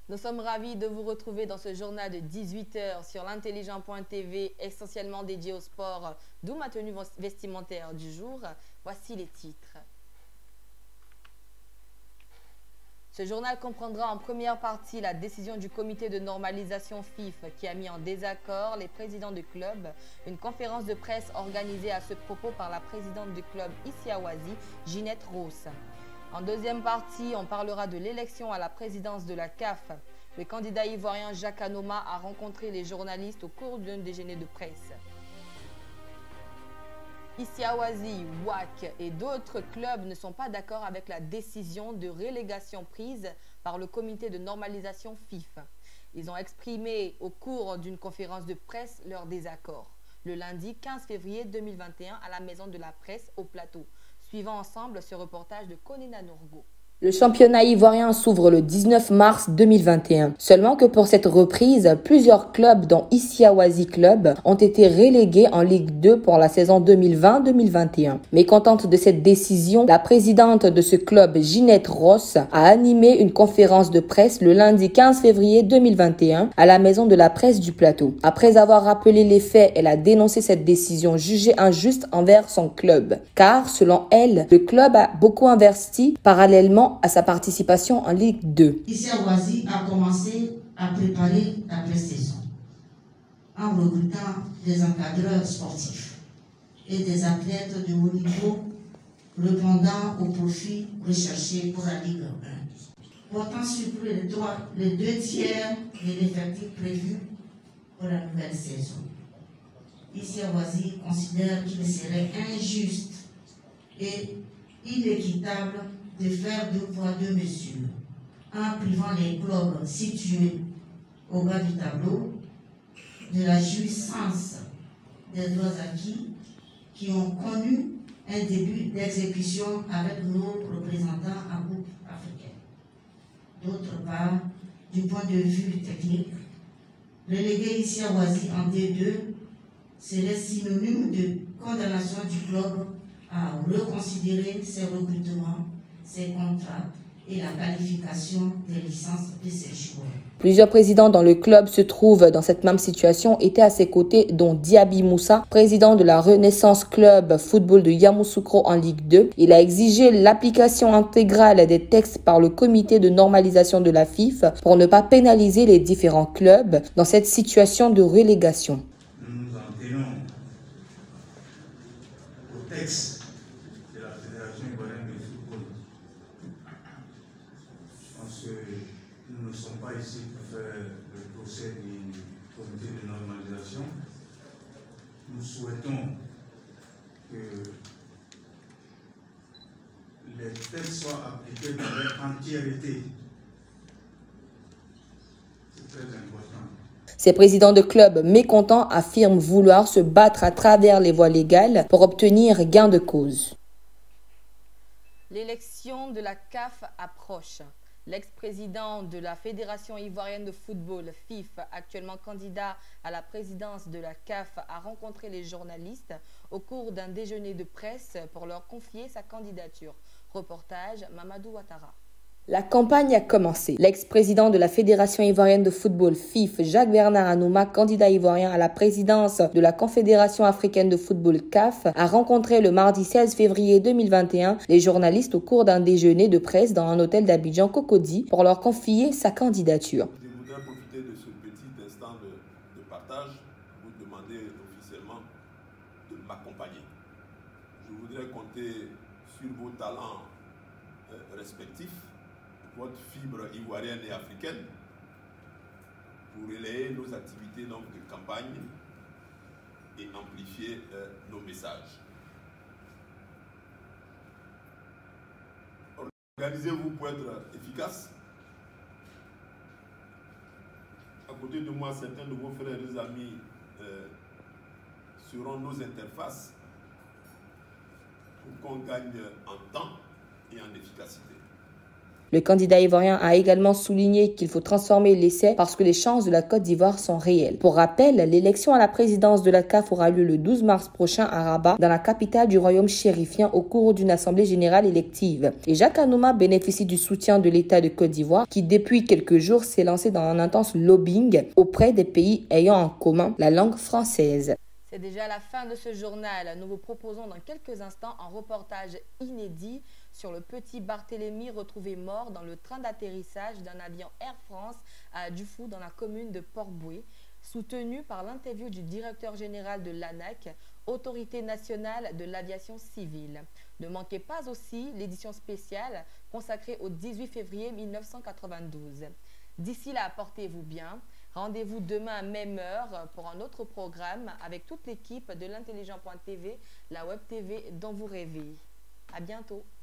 Nous sommes ravis de vous retrouver dans ce journal de 18 h sur l'intelligent.tv, essentiellement dédié au sport, d'où ma tenue vestimentaire du jour. Voici les titres. Ce journal comprendra en première partie la décision du comité de normalisation FIF qui a mis en désaccord les présidents du club, une conférence de presse organisée à ce propos par la présidente du club Issiawazi, Ginette Ross. En deuxième partie, on parlera de l'élection à la présidence de la CAF. Le candidat ivoirien Jacques Anoma a rencontré les journalistes au cours d'un déjeuner de presse. Issiawazi, WAC et d'autres clubs ne sont pas d'accord avec la décision de relégation prise par le comité de normalisation FIF. Ils ont exprimé au cours d'une conférence de presse leur désaccord le lundi 15 février 2021 à la Maison de la Presse au Plateau. Suivons ensemble ce reportage de Konina Nourgo. Le championnat ivoirien s'ouvre le 19 mars 2021. Seulement que pour cette reprise, plusieurs clubs, dont Issiawazi Club, ont été relégués en Ligue 2 pour la saison 2020-2021. Mécontente de cette décision, la présidente de ce club, Ginette Ross, a animé une conférence de presse le lundi 15 février 2021 à la Maison de la Presse du Plateau. Après avoir rappelé les faits, elle a dénoncé cette décision jugée injuste envers son club. Car, selon elle, le club a beaucoup investi parallèlement à sa participation en Ligue 2. Issiawazi a commencé à préparer la pré-saison en recrutant des encadreurs sportifs et des athlètes de haut niveau répondant aux profils recherchés pour la Ligue 1, portant sur les 2 tiers de l'effectif prévu pour la nouvelle saison. Issiawazi considère qu'il serait injuste et inéquitable de faire 2 poids 2 mesures en privant les clubs situés au bas du tableau de la jouissance des droits acquis qui ont connu un début d'exécution avec nos représentants en Coupe africaine. D'autre part, du point de vue technique, reléguer Issiawazi en D2 serait synonyme de condamnation du club à reconsidérer ses recrutements, ses contrats et la qualification des licences de ses joueurs. Plusieurs présidents dans le club se trouvent dans cette même situation, étaient à ses côtés, dont Diaby Moussa, président de la Renaissance Club Football de Yamoussoukro en Ligue 2. Il a exigé l'application intégrale des textes par le comité de normalisation de la FIF pour ne pas pénaliser les différents clubs dans cette situation de relégation. Nous nous en tenons au texte de la Fédération ivoirienne de football. Je pense que nous ne sommes pas ici pour faire le procès du comité de normalisation. Nous souhaitons que les textes soient appliqués dans leur entièreté. C'est très important. Ces présidents de clubs mécontents affirment vouloir se battre à travers les voies légales pour obtenir gain de cause. L'élection de la CAF approche. L'ex-président de la Fédération ivoirienne de football, FIF, actuellement candidat à la présidence de la CAF, a rencontré les journalistes au cours d'un déjeuner de presse pour leur confier sa candidature. Reportage Mamadou Ouattara. La campagne a commencé. L'ex-président de la Fédération ivoirienne de football, FIF, Jacques-Bernard Anouma, candidat ivoirien à la présidence de la Confédération africaine de football CAF, a rencontré le mardi 16 février 2021 les journalistes au cours d'un déjeuner de presse dans un hôtel d'Abidjan Cocody pour leur confier sa candidature. Je voudrais profiter de ce petit instant de partage pour vous demander officiellement de m'accompagner. Je voudrais compter sur vos talents respectifs, votre fibre ivoirienne et africaine, pour relayer nos activités donc, de campagne et amplifier nos messages. Organisez-vous pour être efficace. À côté de moi, certains de vos frères et amis seront nos interfaces pour qu'on gagne en temps et en efficacité. Le candidat ivoirien a également souligné qu'il faut transformer l'essai parce que les chances de la Côte d'Ivoire sont réelles. Pour rappel, l'élection à la présidence de la CAF aura lieu le 12 mars prochain à Rabat, dans la capitale du royaume chérifien, au cours d'une assemblée générale élective. Et Jacques Anouma bénéficie du soutien de l'État de Côte d'Ivoire qui, depuis quelques jours, s'est lancé dans un intense lobbying auprès des pays ayant en commun la langue française. C'est déjà la fin de ce journal. Nous vous proposons dans quelques instants un reportage inédit sur le petit Barthélemy retrouvé mort dans le train d'atterrissage d'un avion Air France à Dufou dans la commune de Port-Bouët, soutenu par l'interview du directeur général de l'ANAC, Autorité nationale de l'aviation civile. Ne manquez pas aussi l'édition spéciale consacrée au 18 février 1992. D'ici là, portez-vous bien. Rendez-vous demain à même heure pour un autre programme avec toute l'équipe de l'intelligent.tv, la web TV dont vous rêvez. À bientôt.